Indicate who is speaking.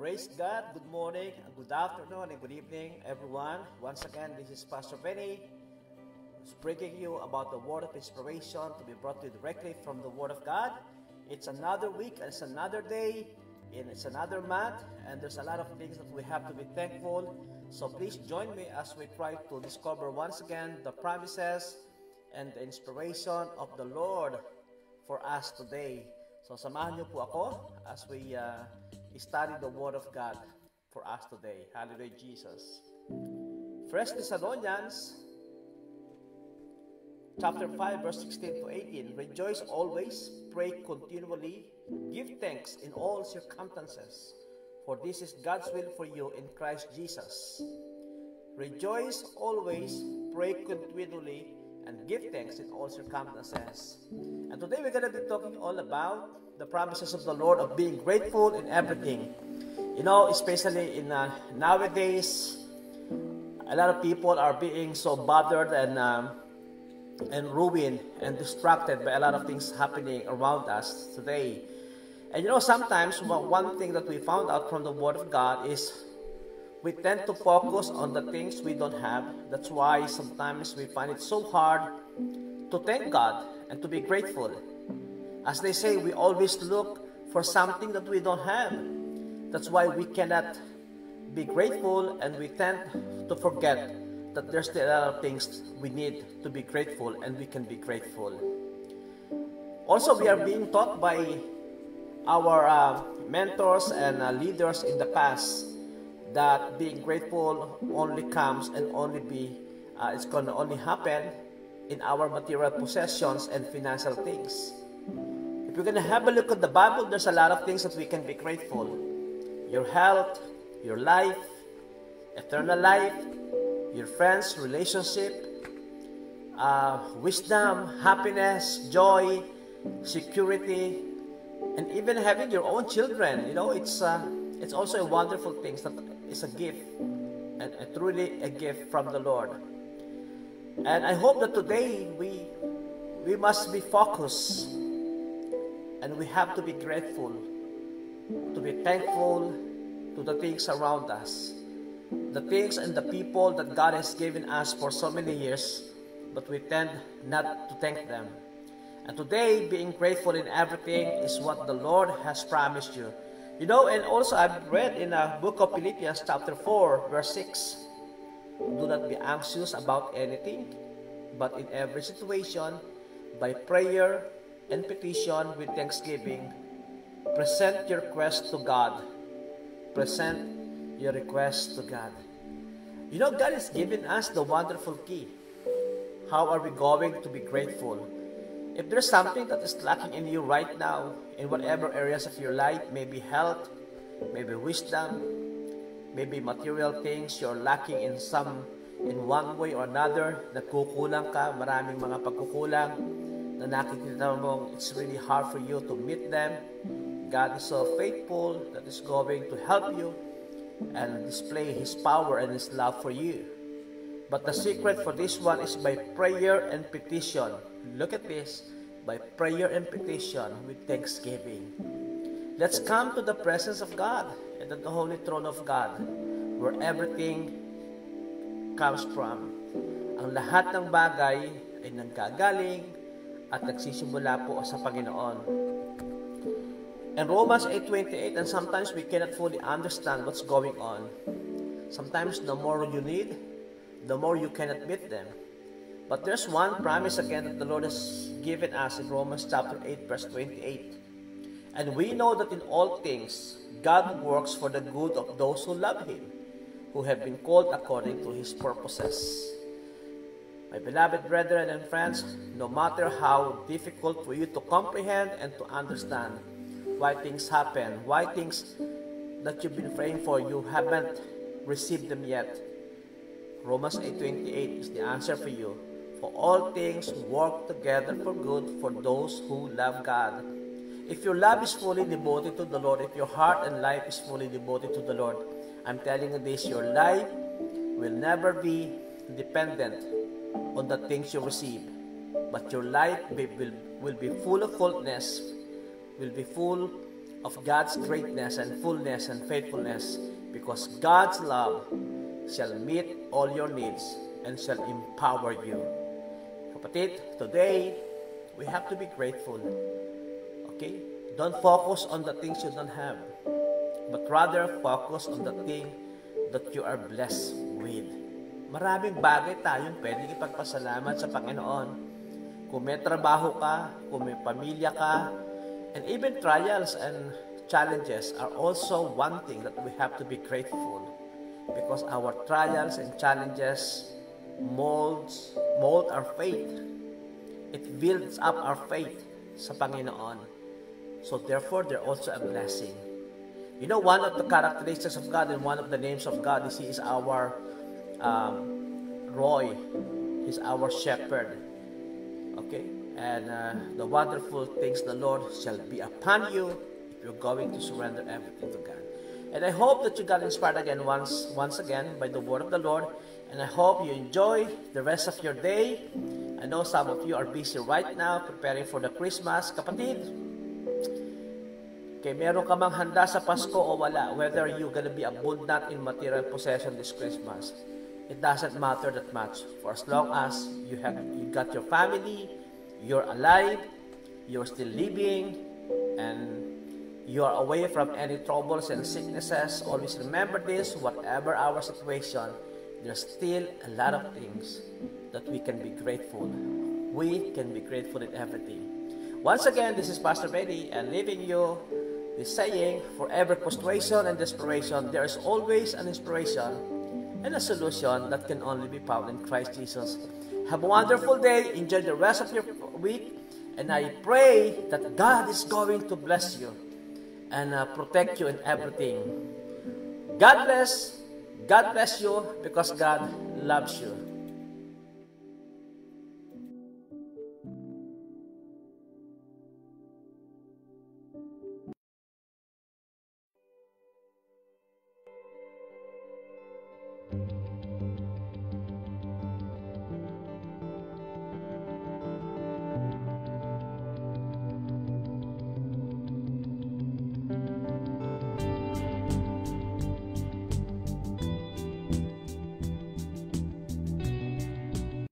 Speaker 1: Praise God. Good morning, good afternoon, and good evening, everyone. Once again, this is Pastor Benny, speaking you about the word of inspiration to be brought to you directly from the Word of God. It's another week, it's another day, and it's another month, and there's a lot of things that we have to be thankful. So please join me as we try to discover once again the promises and the inspiration of the Lord for us today. So samahan niyo po ako as we study the Word of God for us today. Hallelujah, Jesus. 1 Thessalonians chapter 5, verse 16 to 18. Rejoice always, pray continually, give thanks in all circumstances, for this is God's will for you in Christ Jesus. Rejoice always, pray continually, and give thanks in all circumstances. And today we're going to be talking all about the promises of the Lord of being grateful in everything. You know, especially in nowadays, a lot of people are being so bothered and ruined and distracted by a lot of things happening around us today. And you know, sometimes one thing that we found out from the Word of God is we tend to focus on the things we don't have. That's why sometimes we find it so hard to thank God and to be grateful. As they say, we always look for something that we don't have. That's why we cannot be grateful, and we tend to forget that there's still a lot of things we need to be grateful, and we can be grateful. Also, we are being taught by our mentors and leaders in the past that being grateful only comes and it's going to only happen in our material possessions and financial things. If we're going to have a look at the Bible, there's a lot of things that we can be grateful. Your health, your life, eternal life, your friends, relationship, wisdom, happiness, joy, security, and even having your own children. You know, it's also a wonderful thing. It's a gift, and truly a gift from the Lord. And I hope that today we must be focused, and we have to be grateful, to be thankful to the things around us, the things and the people that God has given us for so many years, but we tend not to thank them. And today, being grateful in everything is what the Lord has promised you. You know, and also I've read in the book of Philippians chapter 4, verse 6, do not be anxious about anything, but in every situation, by prayer and petition with thanksgiving, present your request to God. Present your request to God. You know, God has given us the wonderful key. How are we going to be grateful? If there's something that is lacking in you right now, in whatever areas of your life, maybe health, maybe wisdom, maybe material things, you're lacking in one way or another, nagkukulang ka, maraming mga pagkukulang, na nakikita mo, it's really hard for you to meet them. God is so faithful that is going to help you and display His power and His love for you. But the secret for this one is by prayer and petition. Look at this, by prayer and petition with thanksgiving. Let's come to the presence of God and at the holy throne of God, where everything comes from. Ang lahat ng bagay ay nanggagaling at nagsisimula po sa Panginoon. In Romans 8:28, and sometimes we cannot fully understand what's going on. Sometimes the more you need, the more you cannot meet them. But there's one promise again that the Lord has given us in Romans chapter 8, verse 28. And we know that in all things, God works for the good of those who love Him, who have been called according to His purposes. My beloved brethren and friends, no matter how difficult for you to comprehend and to understand why things happen, why things that you've been praying for, you haven't received them yet, Romans 8:28 is the answer for you. For all things work together for good for those who love God. If your love is fully devoted to the Lord, if your heart and life is fully devoted to the Lord, I'm telling you this, your life will never be dependent on the things you receive. But your life will be full of fullness, will be full of God's greatness and fullness and faithfulness, because God's love shall meet all your needs and shall empower you. Kapatid, today, we have to be grateful. Okay? Don't focus on the things you don't have, but rather focus on the thing that you are blessed with. Maraming bagay tayong pwedeng ipagpasalamat sa Panginoon. Kung may trabaho ka, kung may pamilya ka, and even trials and challenges are also one thing that we have to be grateful, because our trials and challenges mold our faith. It builds up our faith sa Panginoon. So therefore, they're also a blessing. You know, one of the characteristics of God and one of the names of God is He is our Roy. He's our shepherd. Okay? And the wonderful things the Lord shall be upon you if you're going to surrender everything to God. And I hope that you got inspired again once again by the word of the Lord. And I hope you enjoy the rest of your day. I know some of you are busy right now preparing for the Christmas. Kapatid, okay, meron ka mang handa sa Pasko o wala, whether you're gonna be abundant in material possession this Christmas, it doesn't matter that much. For as long as you got your family, you're alive, you're still living, and you are away from any troubles and sicknesses, always remember this: whatever our situation, there's still a lot of things that we can be grateful. We can be grateful in everything. Once again, this is Pastor Benny, and leaving you this saying: for every frustration and desperation, there is always an inspiration and a solution that can only be found in Christ Jesus. Have a wonderful day. Enjoy the rest of your week. And I pray that God is going to bless you and protect you in everything. God bless. God bless you, because God loves you.